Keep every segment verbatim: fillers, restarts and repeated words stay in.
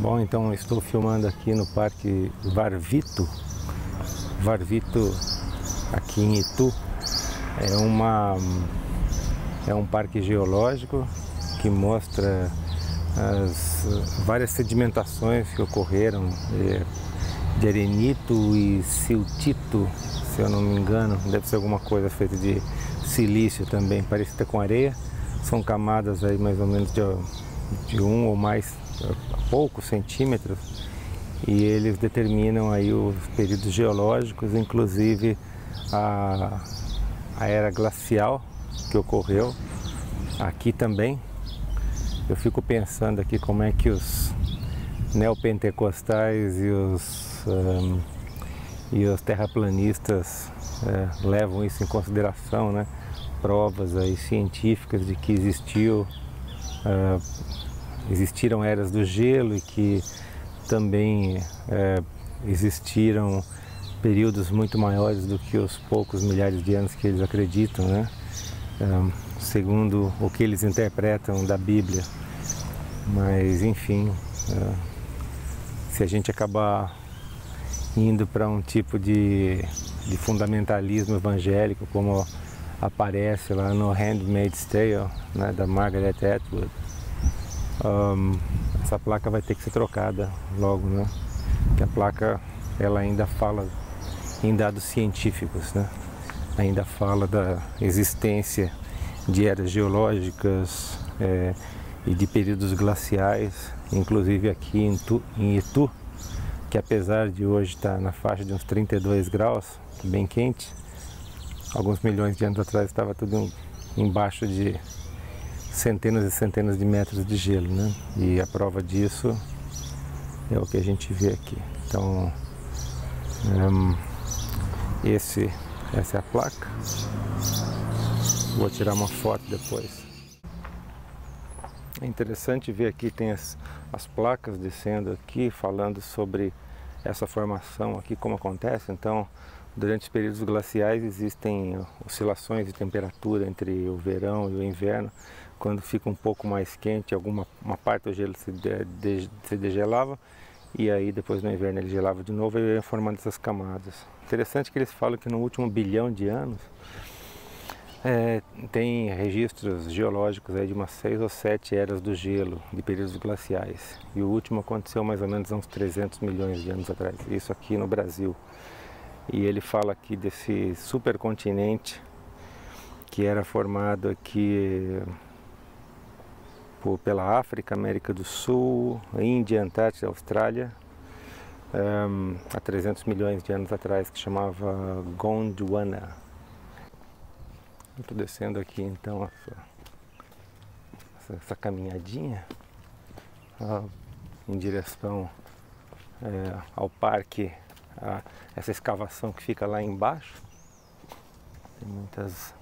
Bom, então estou filmando aqui no Parque Varvito. Varvito, aqui em Itu, é, uma, é um parque geológico que mostra as várias sedimentações que ocorreram de, de arenito e siltito, se eu não me engano. Deve ser alguma coisa feita de silício também, parecida com areia. São camadas aí mais ou menos de, de um ou mais poucos centímetros, e eles determinam aí os períodos geológicos, inclusive a, a era glacial que ocorreu aqui também. Eu fico pensando aqui como é que os neopentecostais e os, um, e os terraplanistas é, levam isso em consideração, né? Provas aí científicas de que existiu, uh, existiram eras do gelo e que também é, existiram períodos muito maiores do que os poucos milhares de anos que eles acreditam, né? É, segundo o que eles interpretam da Bíblia. Mas, enfim, é, se a gente acabar indo para um tipo de, de fundamentalismo evangélico, como aparece lá no Handmaid's Tale, né, da Margaret Atwood, um, essa placa vai ter que ser trocada logo, né? Porque a placa, ela ainda fala em dados científicos, né? Ainda fala da existência de eras geológicas é, e de períodos glaciais, inclusive aqui em Itu, em Itu, que apesar de hoje estar na faixa de uns trinta e dois graus, bem quente, alguns milhões de anos atrás estava tudo embaixo de centenas e centenas de metros de gelo, né? E a prova disso é o que a gente vê aqui. Então, um, esse, essa é a placa. Vou tirar uma foto depois. É interessante ver aqui, tem as, as placas descendo aqui, falando sobre essa formação aqui, como acontece. Então, durante os períodos glaciais existem oscilações de temperatura entre o verão e o inverno. Quando fica um pouco mais quente, alguma uma parte do gelo se, de, de, se degelava, e aí depois no inverno ele gelava de novo e ia formando essas camadas. Interessante que eles falam que no último bilhão de anos é, tem registros geológicos aí de umas seis ou sete eras do gelo, de períodos glaciais. E o último aconteceu mais ou menos há uns trezentos milhões de anos atrás, isso aqui no Brasil. E ele fala aqui desse supercontinente que era formado aqui por, pela África, América do Sul, Índia, Antártida, Austrália, um, há trezentos milhões de anos atrás, que chamava Gondwana. Estou descendo aqui então essa, essa, essa caminhadinha ó, em direção é, ao parque. A, essa escavação que fica lá embaixo, tem muitas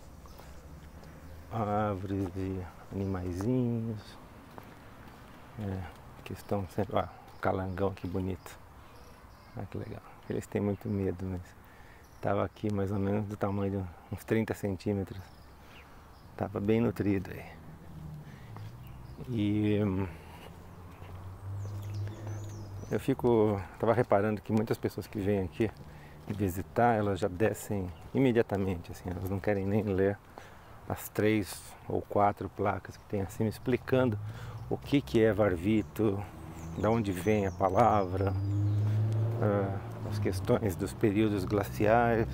árvores e animaizinhos é, que estão sempre. Ó, calangão, que bonito. Olha que legal. Eles têm muito medo, mas estava aqui mais ou menos do tamanho de uns trinta centímetros. Estava bem nutrido aí. E hum, eu fico, estava reparando que muitas pessoas que vêm aqui visitar, elas já descem imediatamente, assim, elas não querem nem ler as três ou quatro placas que tem acima, explicando o que, que é Varvito, de onde vem a palavra, uh, as questões dos períodos glaciais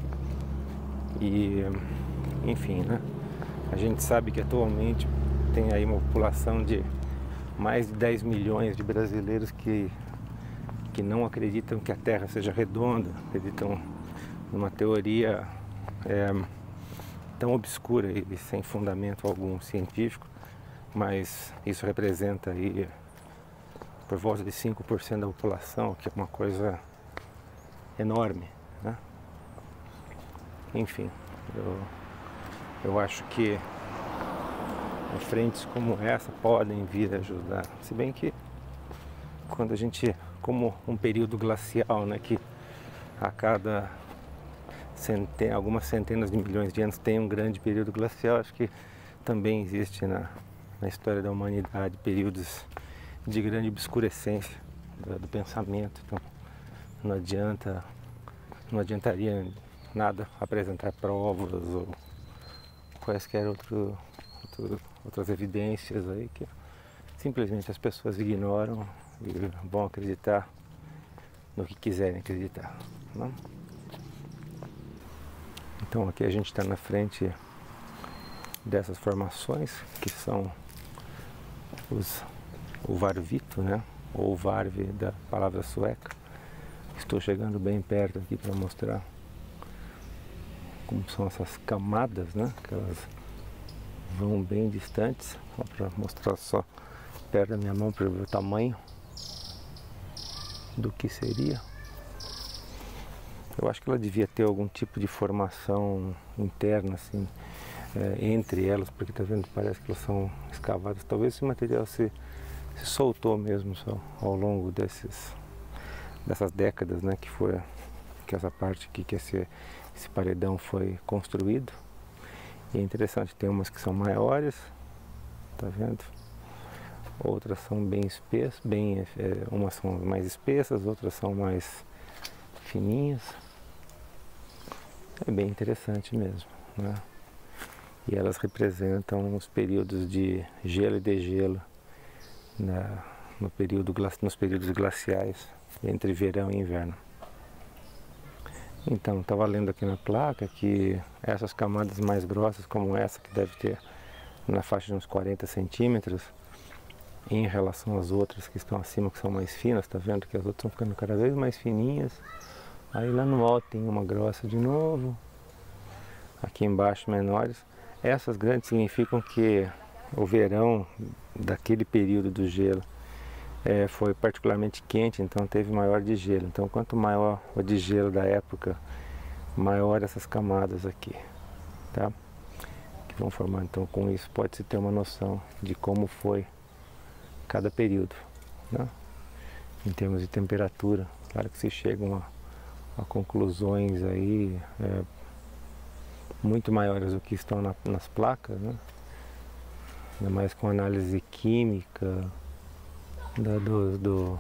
e, enfim, né? A gente sabe que atualmente tem aí uma população de mais de dez milhões de brasileiros que que não acreditam que a Terra seja redonda, acreditam numa teoria é, tão obscura e sem fundamento algum científico, mas isso representa aí por volta de cinco por cento da população, que é uma coisa enorme, né? Enfim, eu, eu acho que frentes como essa podem vir a ajudar, se bem que quando a gente, como um período glacial, né, que a cada centen, algumas centenas de milhões de anos tem um grande período glacial, acho que também existe na, na história da humanidade períodos de grande obscurecência do, do pensamento. Então não adianta, não adiantaria nada apresentar provas ou quaisquer outro, outro, outras evidências aí que simplesmente as pessoas ignoram e vão acreditar no que quiserem acreditar, não? Então aqui a gente está na frente dessas formações que são os, o Varvito, né? Ou Varve da palavra sueca. Estou chegando bem perto aqui para mostrar como são essas camadas, né? Que elas vão bem distantes, só para mostrar só perto da minha mão para ver o tamanho do que seria. Eu acho que ela devia ter algum tipo de formação interna, assim, é, entre elas, porque tá vendo, parece que elas são escavadas. Talvez esse material se, se soltou mesmo só ao longo desses, dessas décadas, né, que foi que essa parte aqui, que esse, esse paredão foi construído. E é interessante, tem umas que são maiores, tá vendo? Outras são bem espessas, bem, é, umas são mais espessas, outras são mais fininhas. É bem interessante mesmo, né? E elas representam os períodos de gelo e degelo na, no período, nos períodos glaciais, entre verão e inverno. Então, estava lendo aqui na placa que essas camadas mais grossas, como essa, que deve ter na faixa de uns quarenta centímetros, em relação às outras que estão acima, que são mais finas, tá vendo que as outras estão ficando cada vez mais fininhas. Aí lá no alto tem uma grossa de novo, aqui embaixo menores. Essas grandes significam que o verão daquele período do gelo é, foi particularmente quente, então teve maior degelo. Então quanto maior o degelo da época, maior essas camadas aqui, tá? Que vão formar. Então com isso pode-se ter uma noção de como foi cada período, né? Em termos de temperatura. Claro que se chegam a a conclusões aí é, muito maiores do que estão na, nas placas, né? Ainda mais com análise química da, do, do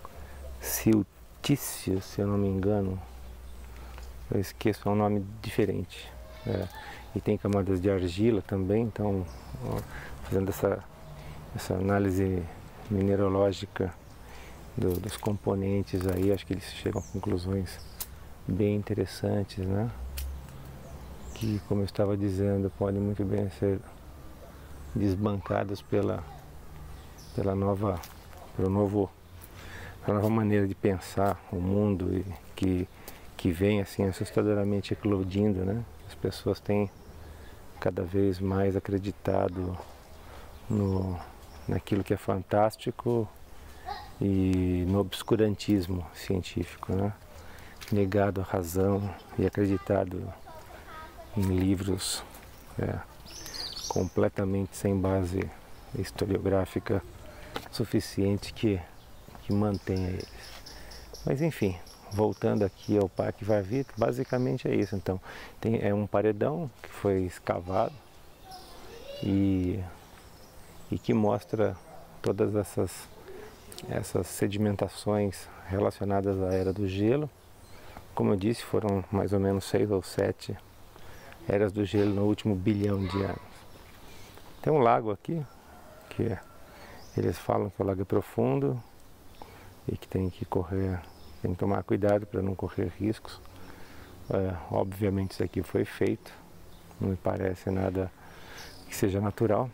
silício, se eu não me engano, eu esqueço, é um nome diferente, é. E tem camadas de argila também, então ó, fazendo essa, essa análise mineralógica do, dos componentes aí, acho que eles chegam a conclusões bem interessantes, né? Que, como eu estava dizendo, podem muito bem ser desbancadas pela, pela nova, pelo novo, pela nova maneira de pensar o mundo e que, que vem assim assustadoramente eclodindo, né? As pessoas têm cada vez mais acreditado no, naquilo que é fantástico e no obscurantismo científico, né? Negado a razão e acreditado em livros é, completamente sem base historiográfica suficiente que, que mantenha eles. Mas enfim, voltando aqui ao Parque Varvito, basicamente é isso. Então, tem, é um paredão que foi escavado e, e que mostra todas essas, essas sedimentações relacionadas à Era do Gelo. Como eu disse, foram mais ou menos seis ou sete eras do gelo no último bilhão de anos. Tem um lago aqui, que eles falam que o lago é profundo e que tem que correr, tem que tomar cuidado para não correr riscos. É, obviamente isso aqui foi feito, não me parece nada que seja natural.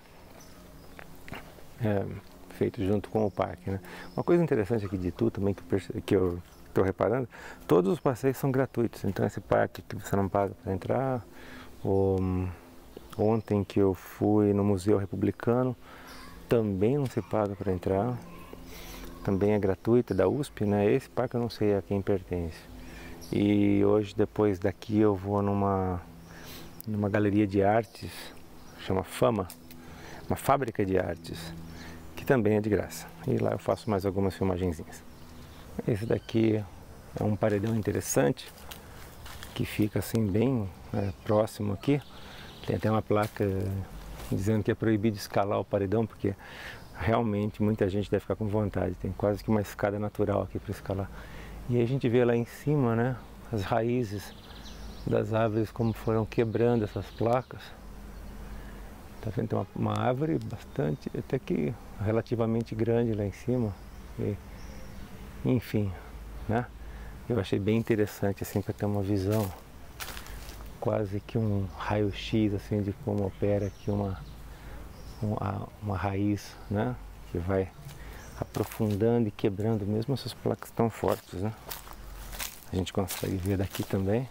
É, feito junto com o parque, né? Uma coisa interessante aqui de Itu também que eu, perce... que eu estou reparando, todos os passeios são gratuitos, então esse parque que você não paga para entrar. O, ontem que eu fui no Museu Republicano, também não se paga para entrar, também é gratuito, é da U S P, né? Esse parque eu não sei a quem pertence. E hoje, depois daqui, eu vou numa, numa galeria de artes, chama Fama, uma fábrica de artes, que também é de graça. E lá eu faço mais algumas filmagenzinhas. Esse daqui é um paredão interessante, que fica assim bem é, próximo aqui. Tem até uma placa dizendo que é proibido escalar o paredão, porque realmente muita gente deve ficar com vontade. Tem quase que uma escada natural aqui para escalar. E aí a gente vê lá em cima, né, as raízes das árvores como foram quebrando essas placas. Tá vendo? Tem uma, uma árvore bastante, até que relativamente grande lá em cima. E, enfim, né? Eu achei bem interessante assim para ter uma visão, quase que um raio-x assim de como opera aqui uma uma, uma raiz, né? Que vai aprofundando e quebrando mesmo essas placas tão fortes, né? A gente consegue ver daqui também.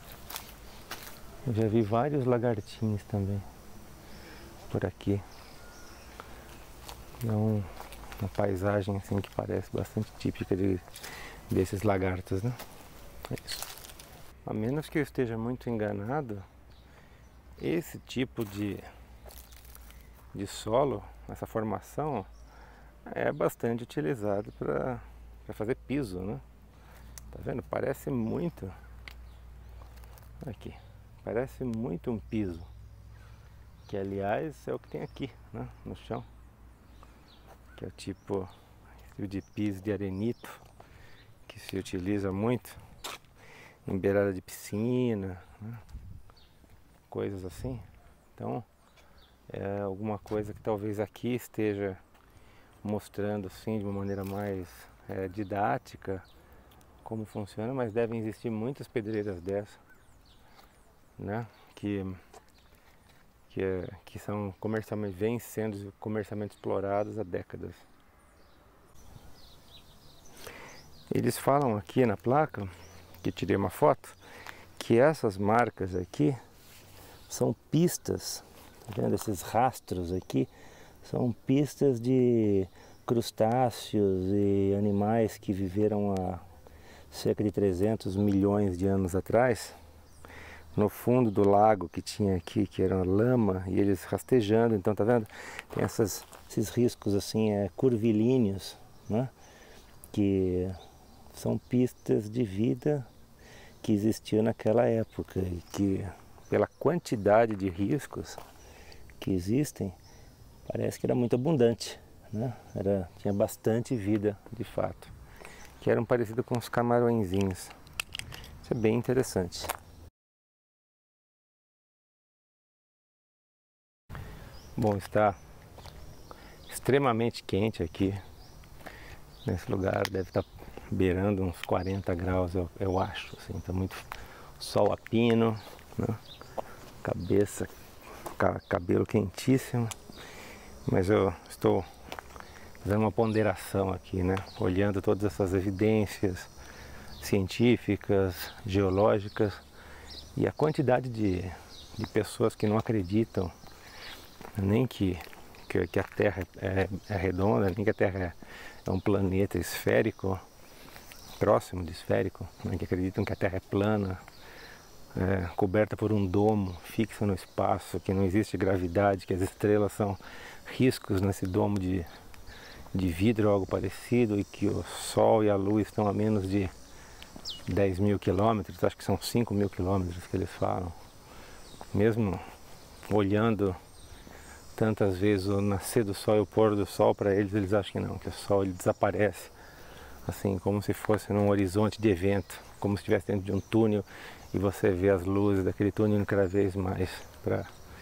Eu já vi vários lagartinhos também por aqui. É um, uma paisagem assim que parece bastante típica de, desses lagartos, né? É isso. A menos que eu esteja muito enganado, esse tipo de, de solo, essa formação, é bastante utilizado para fazer piso, né? Tá vendo? Parece muito. Aqui. Parece muito um piso. Que aliás é o que tem aqui, né, no chão, que é o tipo de piso de arenito que se utiliza muito em beirada de piscina, né, coisas assim. Então é alguma coisa que talvez aqui esteja mostrando assim de uma maneira mais é, didática como funciona, mas devem existir muitas pedreiras dessas, né, que Que, é, que são comercialmente, vêm sendo comercialmente explorados há décadas. Eles falam aqui na placa, que tirei uma foto, que essas marcas aqui são pistas, tá vendo? Esses rastros aqui são pistas de crustáceos e animais que viveram há cerca de trezentos milhões de anos atrás, no fundo do lago que tinha aqui, que era lama, e eles rastejando. Então tá vendo? Tem essas, esses riscos assim, é, curvilíneos, né? Que são pistas de vida que existiam naquela época e que, pela quantidade de riscos que existem, parece que era muito abundante, né? Era, tinha bastante vida de fato, que eram parecidos com os camarõezinhos. Isso é bem interessante. Bom, está extremamente quente aqui nesse lugar, deve estar beirando uns quarenta graus, eu, eu acho, assim, está muito sol a pino, né? Cabeça, cabelo quentíssimo, mas eu estou fazendo uma ponderação aqui, né? Olhando todas essas evidências científicas, geológicas e a quantidade de, de pessoas que não acreditam nem que, que, que a Terra é, é redonda, nem que a Terra é, é um planeta esférico, próximo de esférico, né, que acreditam que a Terra é plana, é, coberta por um domo, fixa no espaço, que não existe gravidade, que as estrelas são riscos nesse domo de, de vidro ou algo parecido, e que o Sol e a Lua estão a menos de dez mil quilômetros, acho que são cinco mil quilômetros que eles falam. Mesmo olhando tantas vezes o nascer do sol e o pôr do sol, para eles, eles acham que não, que o sol ele desaparece, assim, como se fosse num horizonte de evento, como se estivesse dentro de um túnel e você vê as luzes daquele túnel cada vez mais para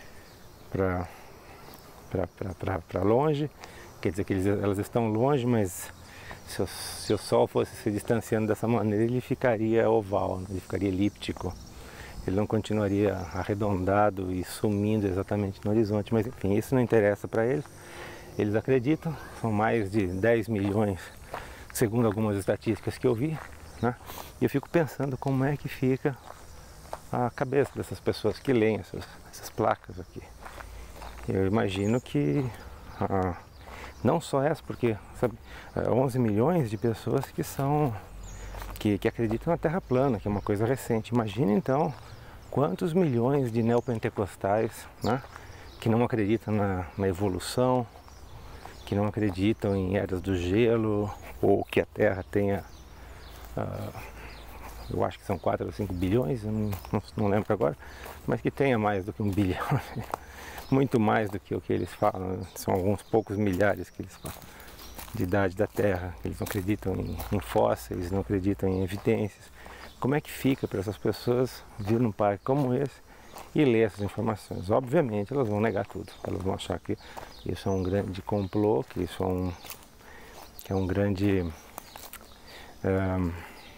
para longe. Quer dizer que eles, elas estão longe, mas se o, se o sol fosse se distanciando dessa maneira, ele ficaria oval, né? Ele ficaria elíptico. Ele não continuaria arredondado e sumindo exatamente no horizonte, mas enfim, isso não interessa para eles. Eles acreditam, são mais de dez milhões, segundo algumas estatísticas que eu vi, né? E eu fico pensando como é que fica a cabeça dessas pessoas que leem essas, essas placas aqui. Eu imagino que ah, não só essa, porque sabe, onze milhões de pessoas que são que, que acreditam na Terra plana, que é uma coisa recente. Imagina então quantos milhões de neopentecostais, né, que não acreditam na, na evolução, que não acreditam em eras do gelo, ou que a Terra tenha, uh, eu acho que são quatro ou cinco bilhões, eu não, não, não lembro agora, mas que tenha mais do que um bilhão muito mais do que o que eles falam, são alguns poucos milhares que eles falam de idade da Terra, eles não acreditam em, em fósseis, não acreditam em evidências. Como é que fica para essas pessoas vir num parque como esse e ler essas informações? Obviamente elas vão negar tudo, elas vão achar que isso é um grande complô, que isso é um, que é um grande é,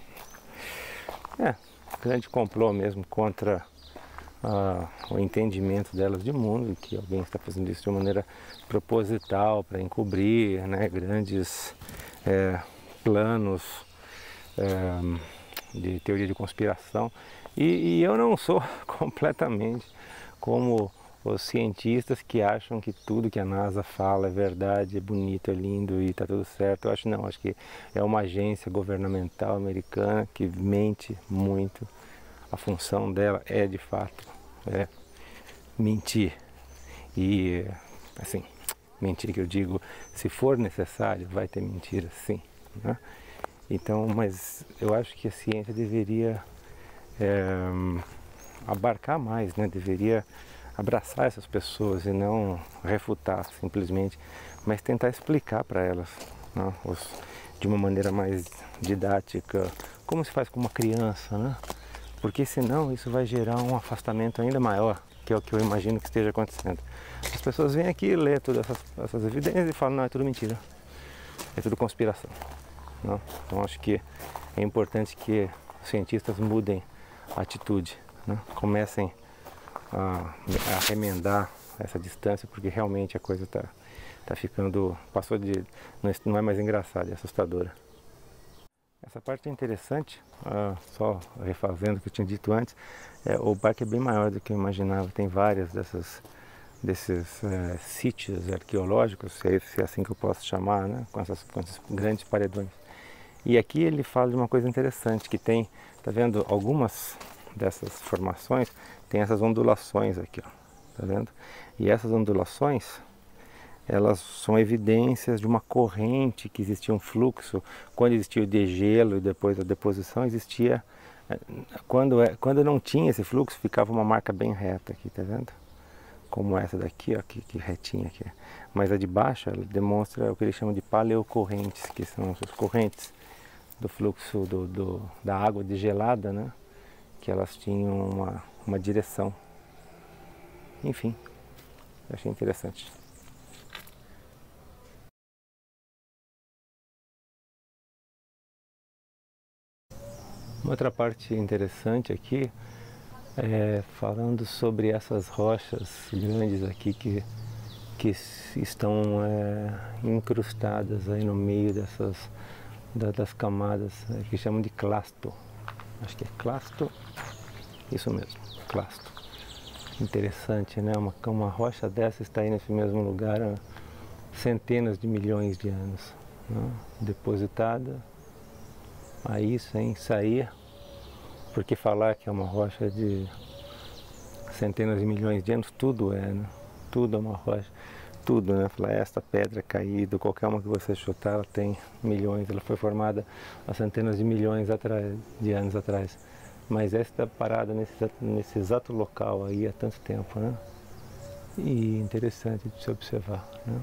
é, grande complô mesmo contra Uh, o entendimento delas de mundo, e que alguém está fazendo isso de uma maneira proposital para encobrir, né, grandes é, planos é, de teoria de conspiração. E, e eu não sou completamente como os cientistas que acham que tudo que a NASA fala é verdade, é bonito, é lindo e está tudo certo. Eu acho não, acho que é uma agência governamental americana que mente muito. A função dela é, de fato, é mentir. E, assim, mentir que eu digo, se for necessário, vai ter mentira, sim. Né? Então, mas eu acho que a ciência deveria é, abarcar mais, né? Deveria abraçar essas pessoas e não refutar simplesmente, mas tentar explicar para elas, né? Os, de uma maneira mais didática, como se faz com uma criança, né? Porque senão isso vai gerar um afastamento ainda maior, que é o que eu imagino que esteja acontecendo. As pessoas vêm aqui, lêem todas essas, essas evidências e falam, não, é tudo mentira, é tudo conspiração. Não? Então acho que é importante que os cientistas mudem a atitude, né? Comecem a, a remendar essa distância, porque realmente a coisa está tá ficando, passou de, não é mais engraçada, é assustadora. Essa parte é interessante, uh, só refazendo o que eu tinha dito antes, é, o parque é bem maior do que eu imaginava, tem várias dessas, desses uh, sítios arqueológicos, se é, se é assim que eu posso chamar, né, com, essas, com esses grandes paredões. E aqui ele fala de uma coisa interessante, que tem, tá vendo, algumas dessas formações tem essas ondulações aqui, ó, tá vendo? E essas ondulações, elas são evidências de uma corrente, que existia um fluxo, quando existia o degelo e depois a deposição, existia, quando, quando não tinha esse fluxo, ficava uma marca bem reta aqui, tá vendo? Como essa daqui, ó, que, que retinha aqui. Mas a de baixo, ela demonstra o que eles chamam de paleocorrentes, que são as correntes do fluxo do, do, da água degelada, né? Que elas tinham uma, uma direção. Enfim, eu achei interessante. Uma outra parte interessante aqui é falando sobre essas rochas grandes aqui que, que estão é, incrustadas aí no meio dessas da, das camadas é, que chamam de clasto. Acho que é clasto, isso mesmo, clasto. Interessante, né? Uma, uma rocha dessa está aí nesse mesmo lugar há centenas de milhões de anos, né? Depositada aí sem sair, porque falar que é uma rocha de centenas de milhões de anos, tudo é, né? Tudo é uma rocha, tudo, né? Falar, esta pedra caída, qualquer uma que você chutar, ela tem milhões, ela foi formada há centenas de milhões atrás, de anos atrás, mas essa está parada nesse, nesse exato local aí há tanto tempo, né? E interessante de se observar, né?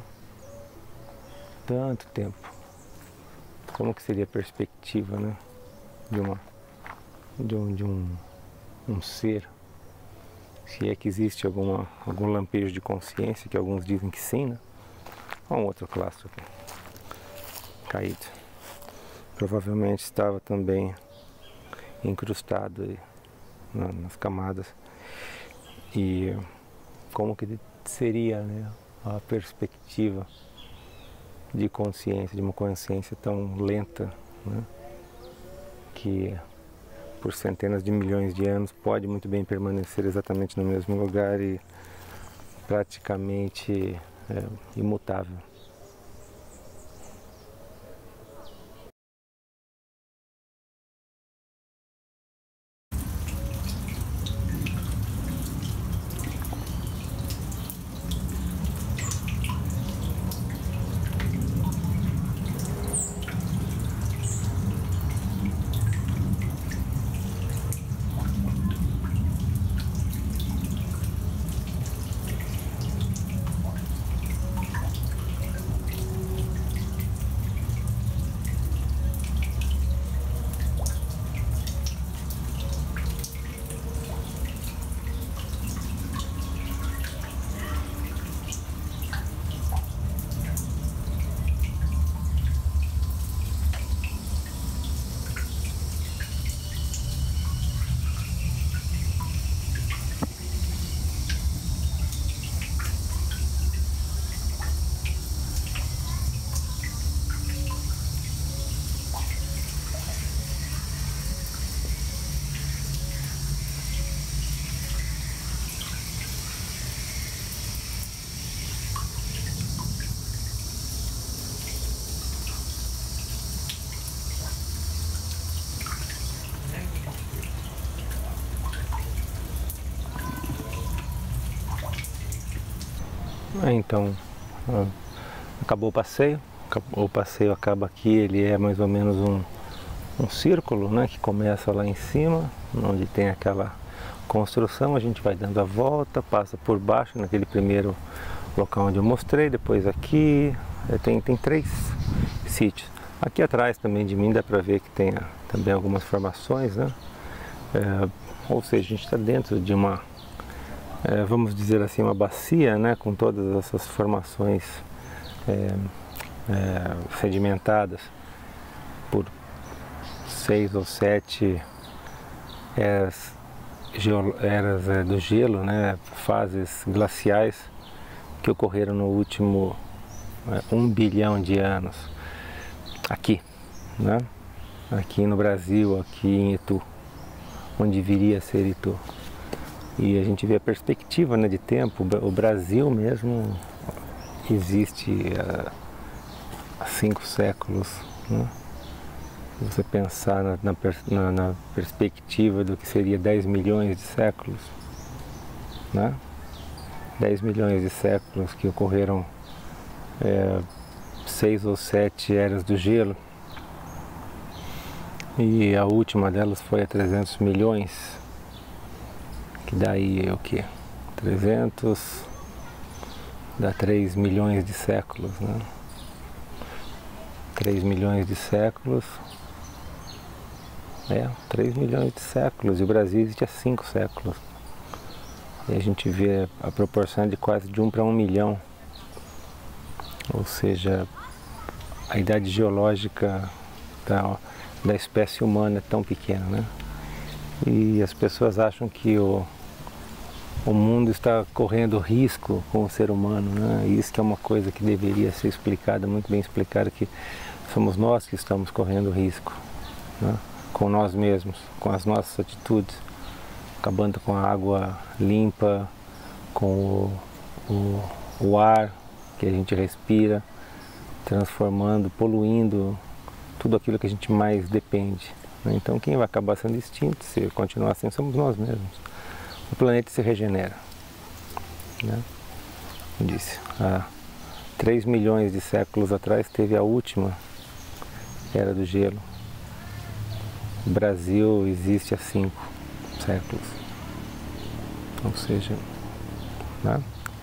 Tanto tempo. Como que seria a perspectiva, né, de, uma, de, um, de um, um ser, se é que existe alguma, algum lampejo de consciência, que alguns dizem que sim, né? Olha um outro claustro aqui, caído. Provavelmente estava também incrustado aí, na, nas camadas. E como que seria, né, a perspectiva de consciência, de uma consciência tão lenta, né, que por centenas de milhões de anos pode muito bem permanecer exatamente no mesmo lugar e praticamente é, imutável. Então, uh, acabou o passeio, o passeio acaba aqui, ele é mais ou menos um, um círculo, né, que começa lá em cima, onde tem aquela construção, a gente vai dando a volta, passa por baixo, naquele primeiro local onde eu mostrei, depois aqui, tem, tem três sítios. Aqui atrás também de mim dá para ver que tem também algumas formações, né? É, ou seja, a gente está dentro de uma, é, vamos dizer assim, uma bacia, né? Com todas essas formações é, é, sedimentadas por seis ou sete eras, eras é, do gelo, né? Fases glaciais que ocorreram no último é, um bilhão de anos. Aqui, né? Aqui no Brasil, aqui em Itu, onde viria a ser Itu. E a gente vê a perspectiva, né, de tempo. O Brasil mesmo existe há cinco séculos, né? Se você pensar na, na, na, na perspectiva do que seria dez milhões de séculos, né? dez milhões de séculos que ocorreram é, seis ou sete eras do gelo, e a última delas foi a trezentos milhões, que daí é o que? trezentos dá três milhões de séculos, né? três milhões de séculos, é, três milhões de séculos, e o Brasil existe há cinco séculos, e a gente vê a proporção de quase de um para um milhão. Ou seja, a idade geológica da, da espécie humana é tão pequena, né? E as pessoas acham que o, o mundo está correndo risco com o ser humano, né? E isso que é uma coisa que deveria ser explicada, muito bem explicada, que somos nós que estamos correndo risco, né? Com nós mesmos, com as nossas atitudes, acabando com a água limpa, com o, o, o ar que a gente respira, transformando, poluindo tudo aquilo que a gente mais depende, né? Então quem vai acabar sendo extinto, se continuar assim, somos nós mesmos. O planeta se regenera, né? Como disse, há três milhões de séculos atrás teve a última era do gelo. O Brasil existe há cinco séculos, ou seja, né?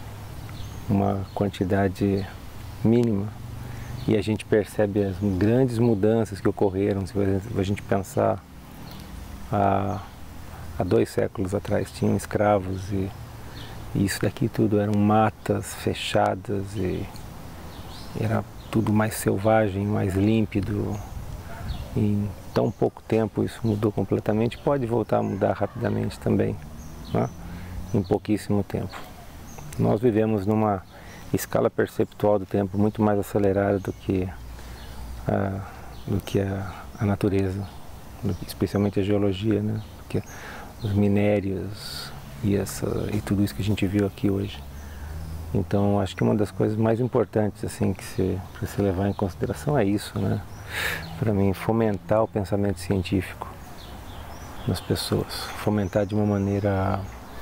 Uma quantidade mínima, e a gente percebe as grandes mudanças que ocorreram. Se a gente pensar há, há dois séculos atrás tinham escravos, e, e isso daqui tudo eram matas fechadas, e era tudo mais selvagem, mais límpido. E em tão pouco tempo isso mudou completamente. Pode voltar a mudar rapidamente também, né? Em pouquíssimo tempo. Nós vivemos numa escala perceptual do tempo muito mais acelerada do que a, do que a, a natureza, especialmente a geologia, né? Porque os minérios e, essa, e tudo isso que a gente viu aqui hoje. Então, acho que uma das coisas mais importantes assim, que se, para se levar em consideração é isso, né? Para mim, fomentar o pensamento científico nas pessoas, fomentar de uma maneira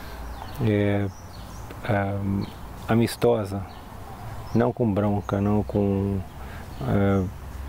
é, é, amistosa, não com bronca, não com é,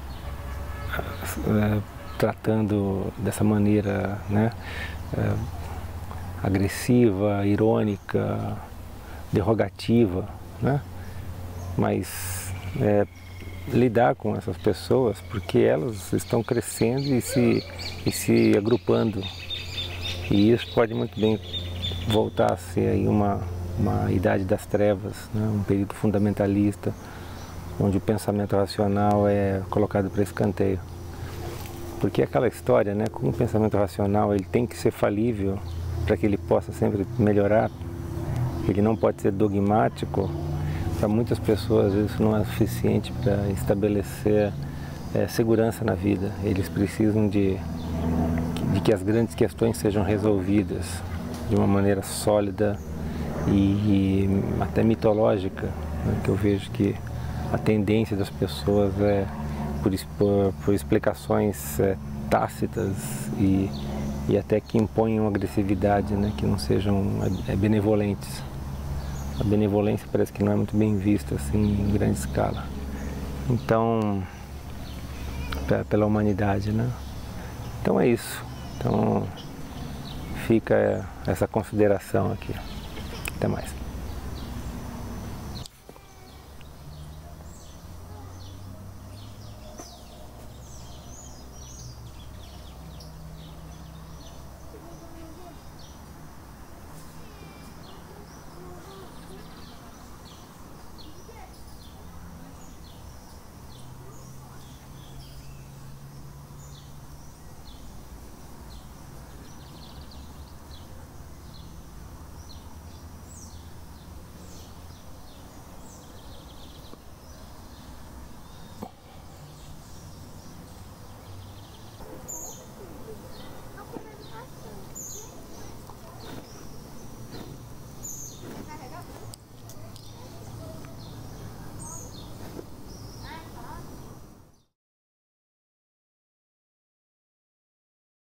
é, tratando dessa maneira, né, é, agressiva, irônica, derrogativa, né? Mas é, lidar com essas pessoas, porque elas estão crescendo e se, e se agrupando, e isso pode muito bem voltar a ser aí uma, uma idade das trevas, né? Um período fundamentalista, onde o pensamento racional é colocado para escanteio. Porque aquela história, né, como o pensamento racional ele tem que ser falível para que ele possa sempre melhorar, ele não pode ser dogmático. Para muitas pessoas isso não é suficiente para estabelecer é, segurança na vida. Eles precisam de, de que as grandes questões sejam resolvidas de uma maneira sólida e, e até mitológica, né? Que eu vejo que a tendência das pessoas é por, por, por explicações é, tácitas e, e até que imponham agressividade, né? Que não sejam é, benevolentes. a benevolência parece que não é muito bem vista assim em grande escala. Então, pela humanidade, né? Então é isso. Então fica essa consideração aqui. Até mais.